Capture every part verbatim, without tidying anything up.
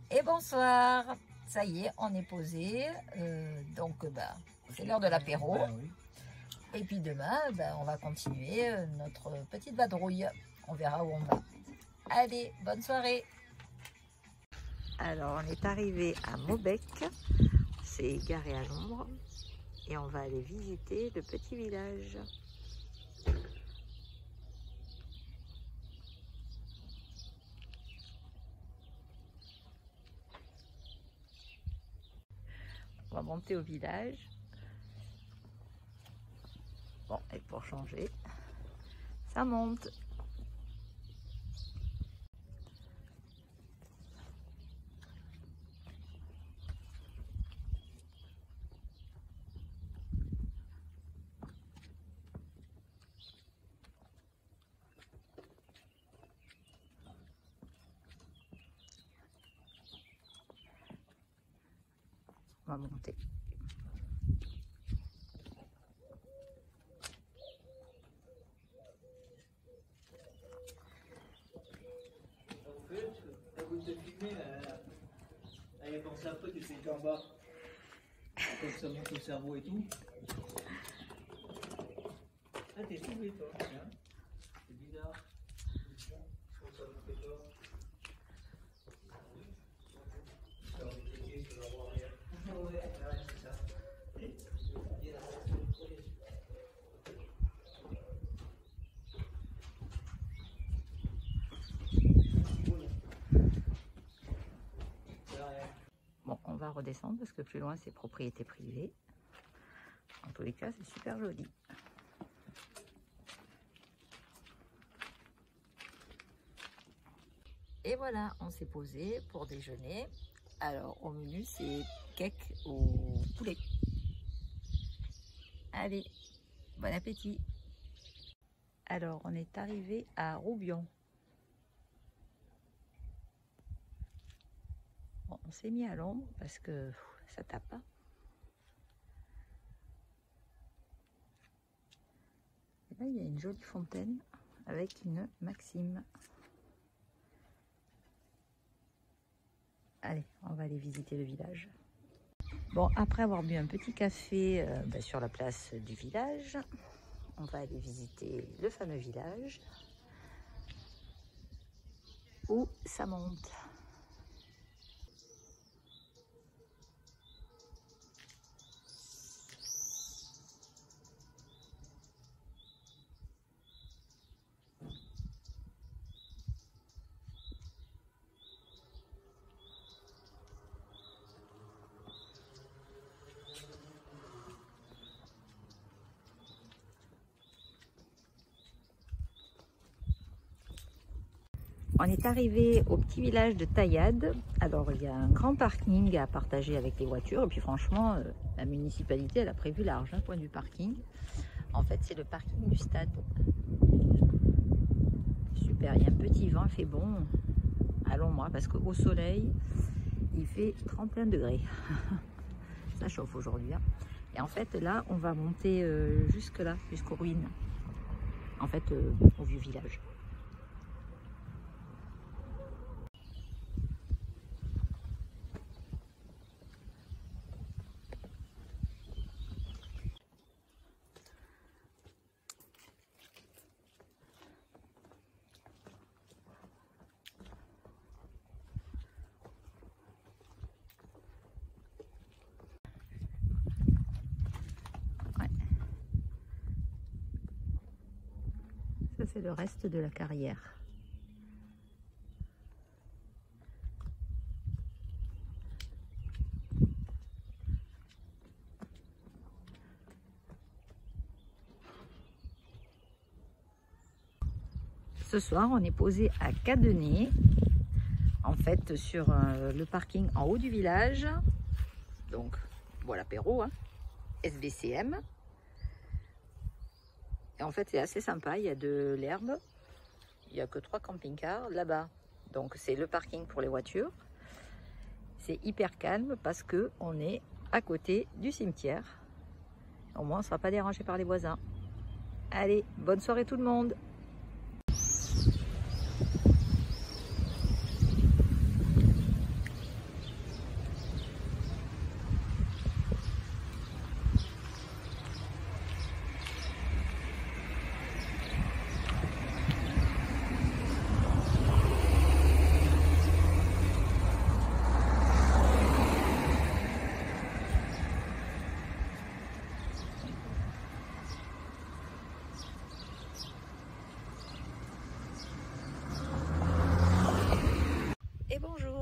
Et bonsoir, ça y est, on est posé, euh, donc bah, c'est l'heure de l'apéro. Ah, oui. Et puis demain, bah, on va continuer notre petite vadrouille. On verra où on va. Allez, bonne soirée. Alors, on est arrivé à Maubec, c'est garé à l'ombre, et on va aller visiter le petit village. On va monter au village. Bon, et pour changer, ça monte. On va monter. Allez, pense un peu, tu fais en bas. Comme ça monte au cerveau et tout. Ah, t'es soulevé, toi. Hein, c'est bizarre. Comme ça monte pas. Ça va cliquer, ça va voir rien. Ouais, ouais, c'est ça. Bon, on va redescendre parce que plus loin c'est propriété privée. En tous les cas, c'est super joli. Et voilà, on s'est posé pour déjeuner. Alors, au menu, c'est cake au poulet. Allez, bon appétit. Alors, on est arrivé à Roubion. Bon, on s'est mis à l'ombre parce que pff, ça tape pas. Et là, il y a une jolie fontaine avec une Maxime. Allez, on va aller visiter le village. Bon, après avoir bu un petit café euh, ben, sur la place du village, on va aller visiter le fameux village où ça monte. On est arrivé au petit village de Taillade. Alors, il y a un grand parking à partager avec les voitures. Et puis, franchement, euh, la municipalité, elle a prévu large, hein, point du parking. En fait, c'est le parking du stade. Super, il y a un petit vent, il fait bon à l'ombre, parce qu'au soleil, il fait trente et un degrés. Ça chauffe aujourd'hui. Hein. Et en fait, là, on va monter euh, jusque là, jusqu'aux ruines. En fait, euh, au vieux village. Ça, c'est le reste de la carrière. Ce soir, on est posé à Cadenet, en fait, sur euh, le parking en haut du village. Donc, voilà, l'apéro, hein, S V C M. Et en fait, c'est assez sympa, il y a de l'herbe. Il n'y a que trois camping-cars là-bas. Donc, c'est le parking pour les voitures. C'est hyper calme parce qu'on est à côté du cimetière. Au moins, on ne sera pas dérangé par les voisins. Allez, bonne soirée tout le monde!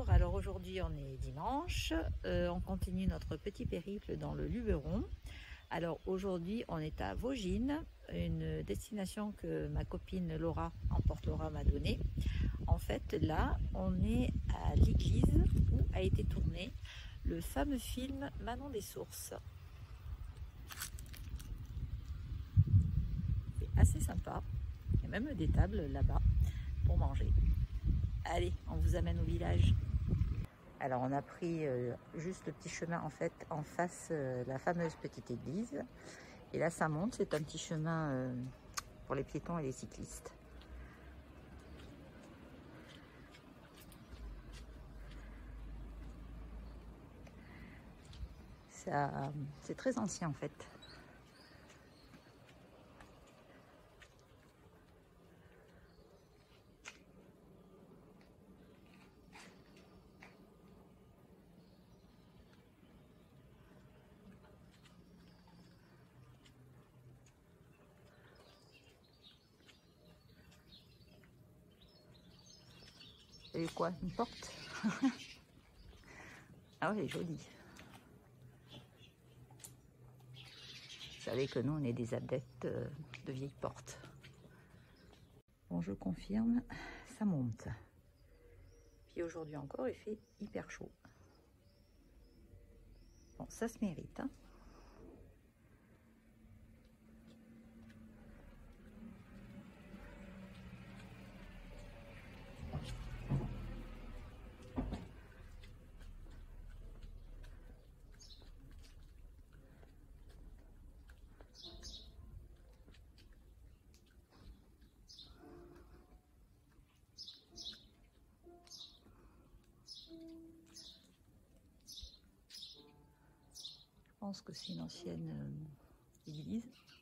Bonjour, alors aujourd'hui on est dimanche, euh, on continue notre petit périple dans le Luberon. Alors aujourd'hui on est à Vaugines, une destination que ma copine Laura, en Porte Laura, m'a donnée. En fait là on est à l'église où a été tourné le fameux film Manon des Sources. C'est assez sympa, il y a même des tables là-bas pour manger. Allez, on vous amène au village. Alors on a pris euh, juste le petit chemin en fait en face euh, la fameuse petite église. Et là ça monte, c'est un petit chemin euh, pour les piétons et les cyclistes. Ça, c'est très ancien en fait. Et quoi, une porte? Ah ouais, elle est jolie. Vous savez que nous, on est des adeptes de vieilles portes. Bon, je confirme, ça monte. Puis aujourd'hui encore, il fait hyper chaud. Bon, ça se mérite, hein. Je pense que c'est une ancienne euh, église.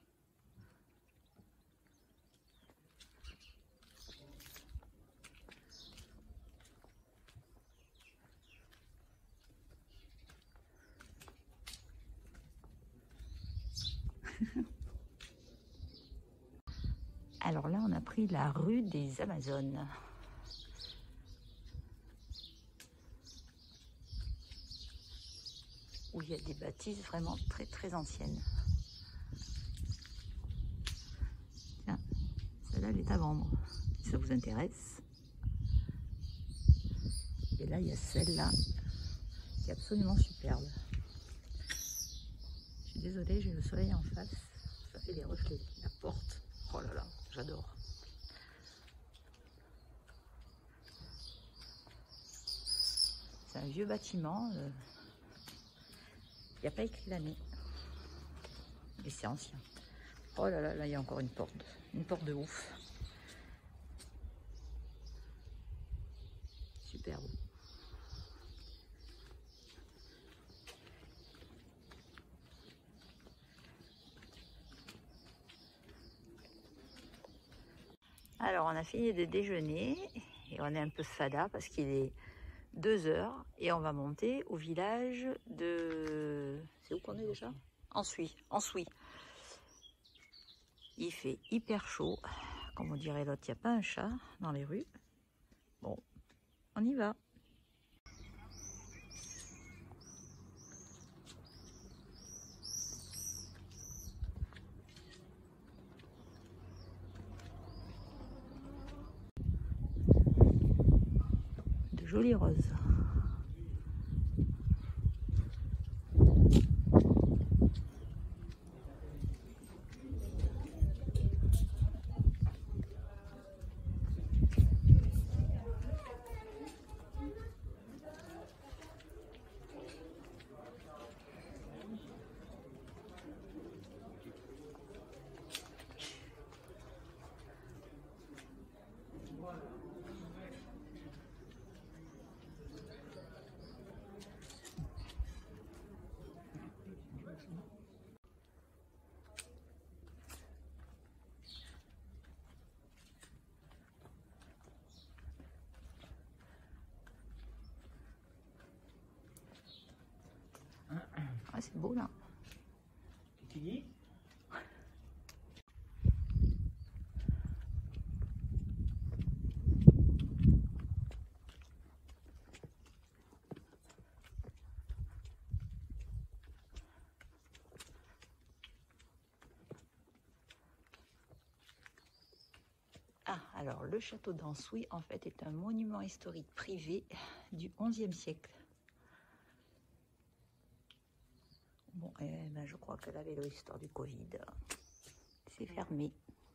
Alors là, on a pris la rue des Amazones. Où il y a des bâtisses vraiment très très anciennes. Tiens, celle-là elle est à vendre, si ça vous intéresse. Et là il y a celle-là qui est absolument superbe. Je suis désolée, j'ai le soleil en face, ça fait des reflets. La porte, oh là là, j'adore. C'est un vieux bâtiment. Euh... Il n'y a pas écrit l'année, mais c'est ancien. Oh là là, là il y a encore une porte, une porte de ouf. Superbe. Alors on a fini de déjeuner et on est un peu fada parce qu'il est deux heures et on va monter au village de... C'est où qu'on est déjà? Ensuite, ensuite. Il fait hyper chaud. Comme on dirait l'autre, il n'y a pas un chat dans les rues. Bon, on y va. De jolies roses. Ah, c'est beau là. Tu dis? Alors, le château d'Ansouis, en fait, est un monument historique privé du onzième siècle. Bon, eh ben, je crois qu'elle avait l'histoire du Covid. C'est fermé.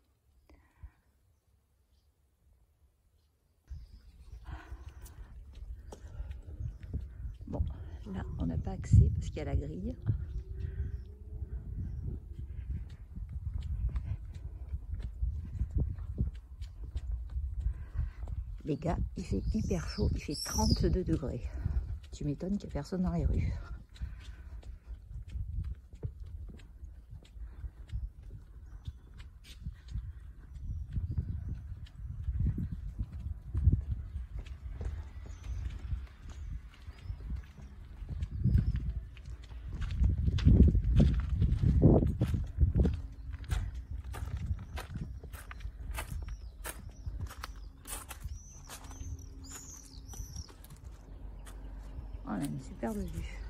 Bon, là, on n'a pas accès parce qu'il y a la grille. Les gars, il fait hyper chaud, il fait trente-deux degrés. Tu m'étonnes qu'il n'y a personne dans les rues. On a une superbe vue.